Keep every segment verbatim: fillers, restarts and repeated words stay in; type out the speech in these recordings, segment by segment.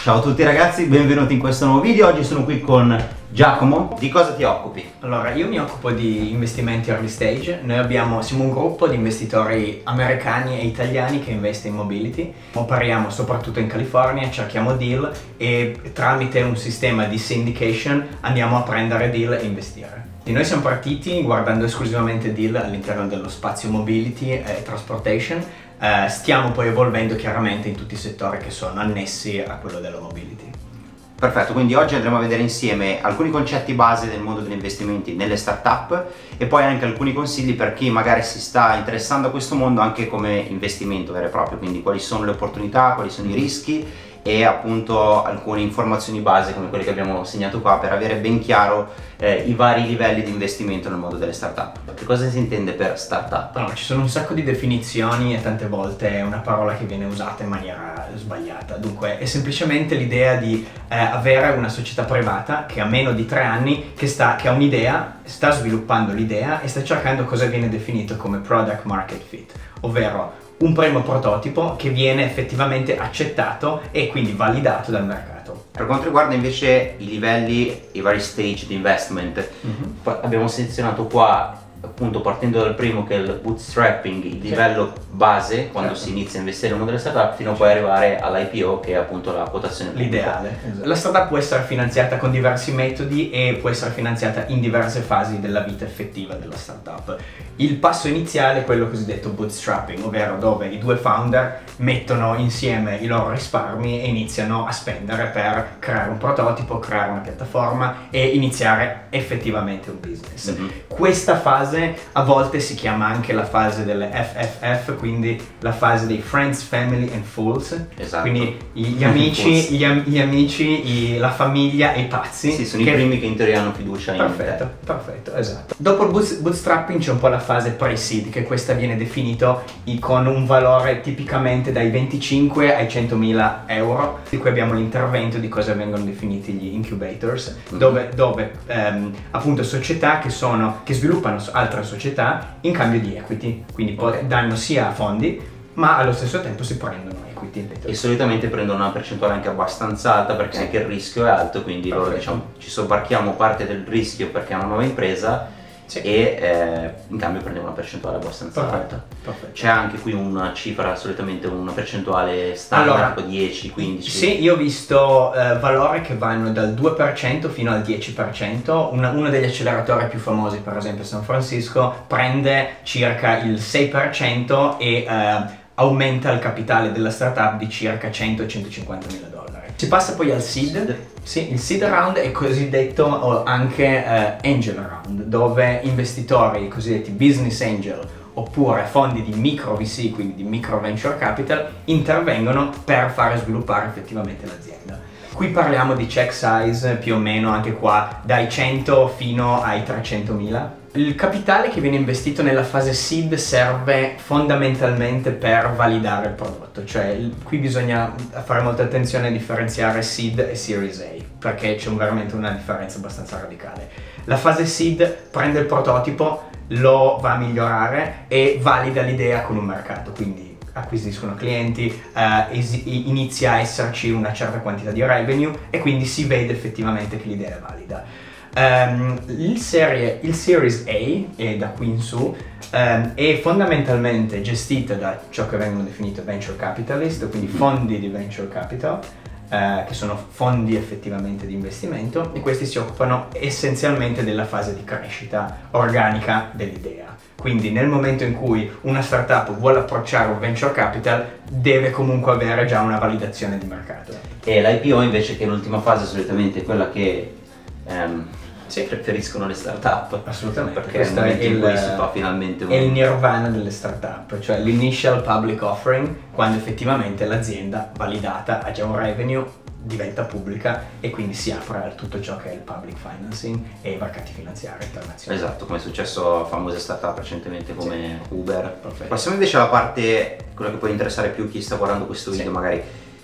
Ciao a tutti ragazzi, benvenuti in questo nuovo video. Oggi sono qui con Giacomo. Di cosa ti occupi? Allora, io mi occupo di investimenti early stage. Noi abbiamo, siamo un gruppo di investitori americani e italiani che investe in mobility. Operiamo soprattutto in California, cerchiamo deal e tramite un sistema di syndication andiamo a prendere deal e investire. E noi siamo partiti guardando esclusivamente deal all'interno dello spazio mobility e transportation. Uh, stiamo poi evolvendo chiaramente in tutti i settori che sono annessi a quello della mobility. Perfetto, quindi oggi andremo a vedere insieme alcuni concetti base del mondo degli investimenti nelle startup e poi anche alcuni consigli per chi magari si sta interessando a questo mondo anche come investimento vero e proprio, quindi quali sono le opportunità, quali sono i rischi e appunto alcune informazioni base come quelle che abbiamo segnato qua per avere ben chiaro eh, i vari livelli di investimento nel mondo delle startup. Che cosa si intende per startup? Allora, ci sono un sacco di definizioni e tante volte è una parola che viene usata in maniera sbagliata. Dunque è semplicemente l'idea di eh, avere una società privata che ha meno di tre anni, che, sta, che ha un'idea, sta sviluppando l'idea e sta cercando cosa viene definito come product market fit, ovvero un primo prototipo che viene effettivamente accettato e quindi validato dal mercato. Per quanto riguarda invece i livelli, i vari stage di investment, mm-hmm. abbiamo selezionato qua appunto partendo dal primo che è il bootstrapping, il sì. livello base quando certo. si inizia a investire in una delle startup fino a poi arrivare all'I P O che è appunto la quotazione pubblica. L'ideale. Esatto. La startup può essere finanziata con diversi metodi e può essere finanziata in diverse fasi della vita effettiva della startup. Il passo iniziale è quello cosiddetto bootstrapping, ovvero dove i due founder mettono insieme i loro risparmi e iniziano a spendere per creare un prototipo, creare una piattaforma e iniziare effettivamente un business. Mm-hmm. Questa fase a volte si chiama anche la fase delle F F F, quindi la fase dei Friends, Family and Fools. Esatto. Quindi gli amici, gli, am gli amici i, la famiglia e i pazzi. Sì, sono che... i primi che in teoria hanno fiducia in Perfetto, te. Perfetto, esatto. Dopo il boot bootstrapping c'è un po' la fase pre-seed, che questa viene definito con un valore tipicamente dai venticinque ai centomila euro, di cui abbiamo l'intervento di cosa vengono definiti gli incubators, mm-hmm. dove, dove ehm, appunto società che, sono, che sviluppano altre società in cambio di equity, quindi okay. danno sia fondi ma allo stesso tempo si prendono equity. E solitamente prendono una percentuale anche abbastanza alta perché sì. anche il rischio è alto, quindi Perfetto. loro diciamo ci sobbarchiamo parte del rischio perché è una nuova impresa sì. e eh, in cambio prendiamo una percentuale abbastanza Perfetto. alta. Perfetto. C'è anche qui una cifra, solitamente una percentuale standard, allora, tipo dieci quindici. Sì, io ho visto eh, valori che vanno dal due per cento fino al dieci per cento. Una, uno degli acceleratori più famosi, per esempio San Francisco, prende circa il sei per cento e eh, aumenta il capitale della startup di circa cento centocinquanta mila dollari. Si passa poi al seed. Sì, il seed round è cosiddetto anche eh, angel round, dove investitori, cosiddetti business angel oppure fondi di micro V C, quindi di micro venture capital, intervengono per fare sviluppare effettivamente l'azienda. Qui parliamo di check size più o meno anche qua dai cento fino ai trecentomila. Il capitale che viene investito nella fase seed serve fondamentalmente per validare il prodotto, cioè qui bisogna fare molta attenzione a differenziare seed e series A, perché c'è veramente una differenza abbastanza radicale. La fase seed prende il prototipo, lo va a migliorare e valida l'idea con un mercato, quindi acquisiscono clienti, eh, inizia a esserci una certa quantità di revenue e quindi si vede effettivamente che l'idea è valida. Um, il, serie, il Series A, e da qui in su, um, è fondamentalmente gestita da ciò che vengono definiti venture capitalist, quindi fondi di venture capital, uh, che sono fondi effettivamente di investimento, e questi si occupano essenzialmente della fase di crescita organica dell'idea. Quindi nel momento in cui una startup vuole approcciare un venture capital deve comunque avere già una validazione di mercato. E l'I P O invece, che è l'ultima fase, solitamente è quella che um, sì. preferiscono le startup. Assolutamente. Perché è il momento in cui si fa finalmente un... è il nirvana delle startup, cioè l'initial public offering, quando effettivamente l'azienda validata ha già un revenue, diventa pubblica e quindi si apre a tutto ciò che è il public financing e i mercati finanziari internazionali. Esatto, come è successo a famose startup recentemente come sì. Uber. Perfetto. Passiamo invece alla parte, quella che può interessare più chi sta guardando questo video, sì. magari.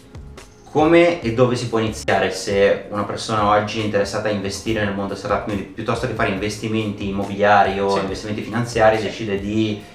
Come e dove si può iniziare se una persona oggi è interessata a investire nel mondo startup, quindi piuttosto che fare investimenti immobiliari o sì. investimenti finanziari, sì. decide di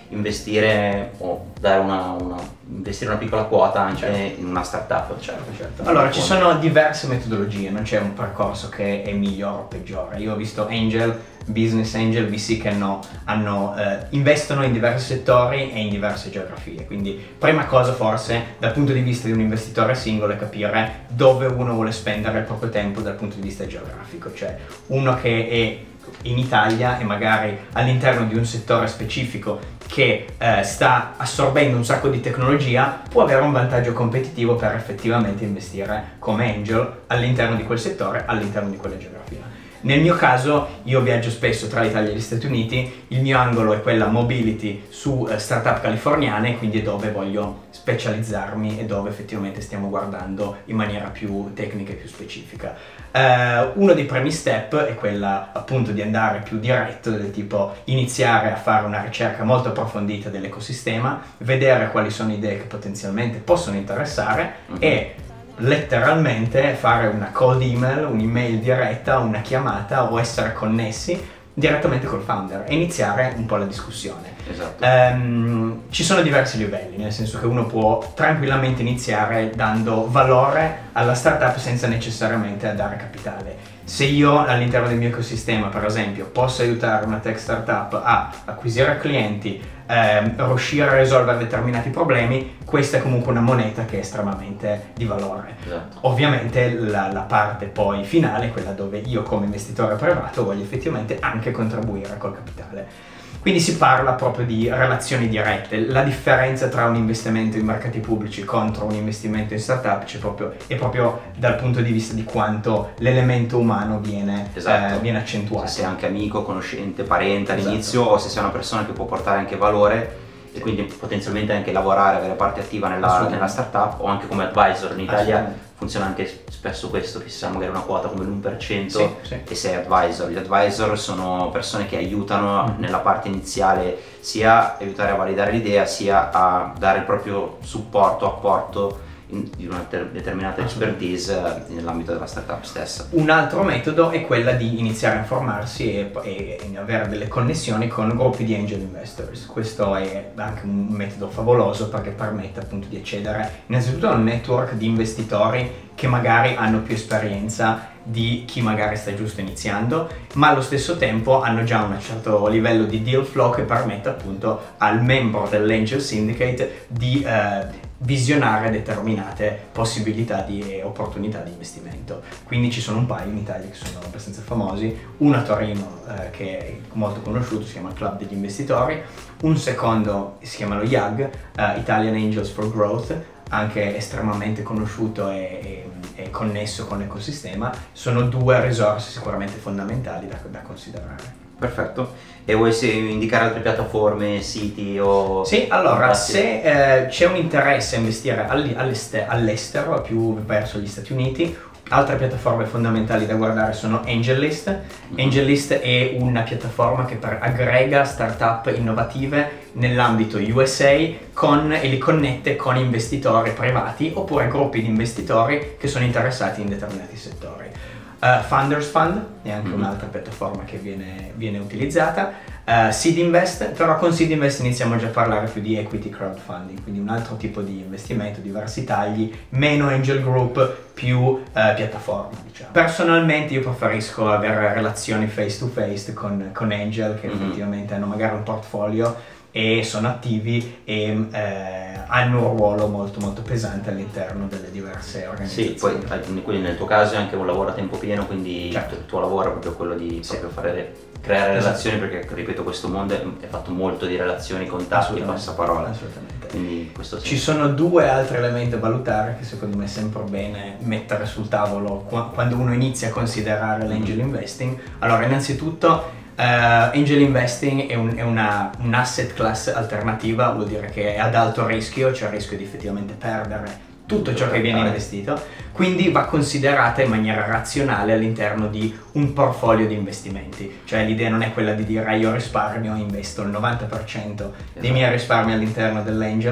investire o dare una, una, investire una piccola quota anche certo. in una startup. Certo, certo. Allora, ci sono diverse metodologie, non c'è un percorso che è migliore o peggiore. Io ho visto angel, business angel, V C che hanno, hanno, eh, investono in diversi settori e in diverse geografie. Quindi, prima cosa forse, dal punto di vista di un investitore singolo, è capire dove uno vuole spendere il proprio tempo dal punto di vista geografico. Cioè, uno che è in Italia e magari all'interno di un settore specifico che eh, sta assorbendo un sacco di tecnologia può avere un vantaggio competitivo per effettivamente investire come angel all'interno di quel settore, all'interno di quella geografia. Nel mio caso io viaggio spesso tra l'Italia e gli Stati Uniti, il mio angolo è quella mobility su eh, startup californiane, quindi è dove voglio specializzarmi e dove effettivamente stiamo guardando in maniera più tecnica e più specifica. Eh, uno dei primi step è quella appunto di andare più diretto, del tipo iniziare a fare una ricerca molto approfondita dell'ecosistema, vedere quali sono idee che potenzialmente possono interessare mm-hmm. e letteralmente fare una cold email, un'email diretta, una chiamata o essere connessi direttamente col founder e iniziare un po' la discussione. Esatto. Um, ci sono diversi livelli, nel senso che uno può tranquillamente iniziare dando valore alla startup senza necessariamente dare capitale. Se io all'interno del mio ecosistema, per esempio, posso aiutare una tech startup a acquisire clienti, ehm, riuscire a risolvere determinati problemi, questa è comunque una moneta che è estremamente di valore. Esatto. Ovviamente la, la parte poi finale, quella dove io come investitore privato voglio effettivamente anche contribuire col capitale. Quindi si parla proprio di relazioni dirette. La differenza tra un investimento in mercati pubblici contro un investimento in startup c'è proprio, è proprio dal punto di vista di quanto l'elemento umano viene, esatto. eh, viene accentuato. Se sei anche amico, conoscente, parente all'inizio esatto. o se sei una persona che può portare anche valore e quindi potenzialmente anche lavorare, avere parte attiva nella, nella startup o anche come advisor. In Italia funziona anche spesso questo, che si sa magari una quota come l'uno per cento sì, sì. e sei advisor. Gli advisor sono persone che aiutano mm. nella parte iniziale sia aiutare a validare l'idea sia a dare il proprio supporto, apporto in, di una determinata expertise nell'ambito della startup stessa. Un altro metodo è quella di iniziare a informarsi e, e, e avere delle connessioni con gruppi di angel investors. Questo è anche un metodo favoloso perché permette appunto di accedere innanzitutto a un network di investitori che magari hanno più esperienza di chi magari sta giusto iniziando, ma allo stesso tempo hanno già un certo livello di deal flow che permette appunto al membro dell'Angel Syndicate di eh, visionare determinate possibilità di, e opportunità di investimento. Quindi ci sono un paio in Italia che sono abbastanza famosi, uno a Torino eh, che è molto conosciuto, si chiama Club degli Investitori, un secondo si chiama lo I A G, uh, Italian Angels for Growth, anche estremamente conosciuto e, e, e connesso con l'ecosistema. Sono due risorse sicuramente fondamentali da, da considerare. Perfetto. E vuoi indicare altre piattaforme, siti o... Sì, allora, se eh, c'è un interesse a investire all'estero, più verso gli Stati Uniti, altre piattaforme fondamentali da guardare sono AngelList. Mm-hmm. AngelList è una piattaforma che per, aggrega startup innovative nell'ambito U S A con, e li connette con investitori privati oppure gruppi di investitori che sono interessati in determinati settori. Uh, Funders Fund è anche mm-hmm. un'altra piattaforma che viene, viene utilizzata. Uh, Seed Invest, però con Seed Invest iniziamo già a parlare più di equity crowdfunding, quindi un altro tipo di investimento, diversi tagli, meno angel group, più uh, piattaforma, diciamo. Personalmente io preferisco avere relazioni face to face con, con angel che mm-hmm. effettivamente hanno magari un portfolio e sono attivi e eh, hanno un ruolo molto molto pesante all'interno delle diverse organizzazioni. Sì, poi quindi nel tuo caso è anche un lavoro a tempo pieno, quindi certo. il tuo lavoro è proprio quello di sì. proprio fare, creare esatto. relazioni, perché ripeto questo mondo è, è fatto molto di relazioni, contatti e passaparola. Assolutamente. Quindi questo sì. Ci sono due altri elementi da valutare che secondo me è sempre bene mettere sul tavolo quando uno inizia a considerare l'angel mm-hmm. investing. Allora, innanzitutto Uh, angel investing è, un, è una, un asset class alternativa, vuol dire che è ad alto rischio, c'è il rischio di effettivamente perdere tutto ciò che viene investito, quindi va considerata in maniera razionale all'interno di un portfolio di investimenti. Cioè l'idea non è quella di dire io risparmio e investo il novanta per cento dei miei risparmi all'interno dell'angel,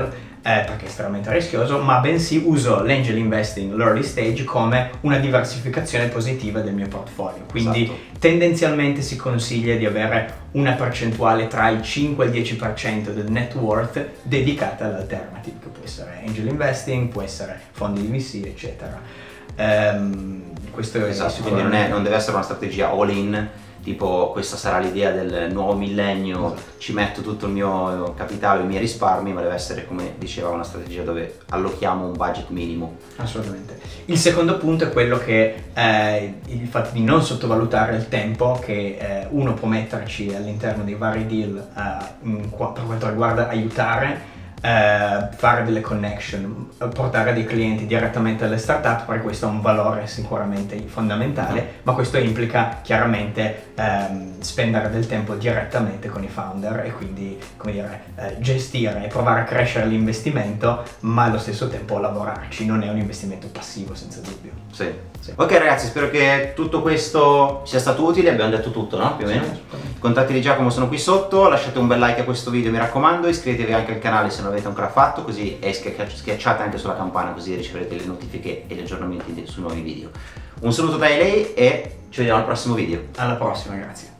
eh, perché è estremamente rischioso, ma bensì uso l'angel investing, l'early stage, come una diversificazione positiva del mio portfolio. Quindi esatto. tendenzialmente si consiglia di avere una percentuale tra il cinque e il dieci per cento del net worth dedicata all'alternative, che può essere angel investing, può essere fondi di V C, eccetera. Um, questo è esatto, quindi non, è, non deve essere una strategia all in, tipo questa sarà l'idea del nuovo millennio, esatto. ci metto tutto il mio capitale, i miei risparmi, ma deve essere, come diceva, una strategia dove allochiamo un budget minimo. Assolutamente. Il secondo punto è quello che eh, il fatto di non sottovalutare il tempo che eh, uno può metterci all'interno dei vari deal eh, in, per quanto riguarda aiutare, Uh, fare delle connection, portare dei clienti direttamente alle startup, perché questo ha un valore sicuramente fondamentale, mm-hmm. ma questo implica chiaramente um, spendere del tempo direttamente con i founder e quindi, come dire, uh, gestire e provare a crescere l'investimento, ma allo stesso tempo lavorarci. Non è un investimento passivo, senza dubbio. Sì. Sì. Ok ragazzi, spero che tutto questo sia stato utile, abbiamo detto tutto, no? Più o meno. Sì, i contatti di Giacomo sono qui sotto, lasciate un bel like a questo video, mi raccomando, iscrivetevi anche al canale se non l'avete ancora fatto, così e schiacciate anche sulla campana, così riceverete le notifiche e gli aggiornamenti sui nuovi video. Un saluto da lei e ci vediamo al prossimo video. Alla prossima, grazie.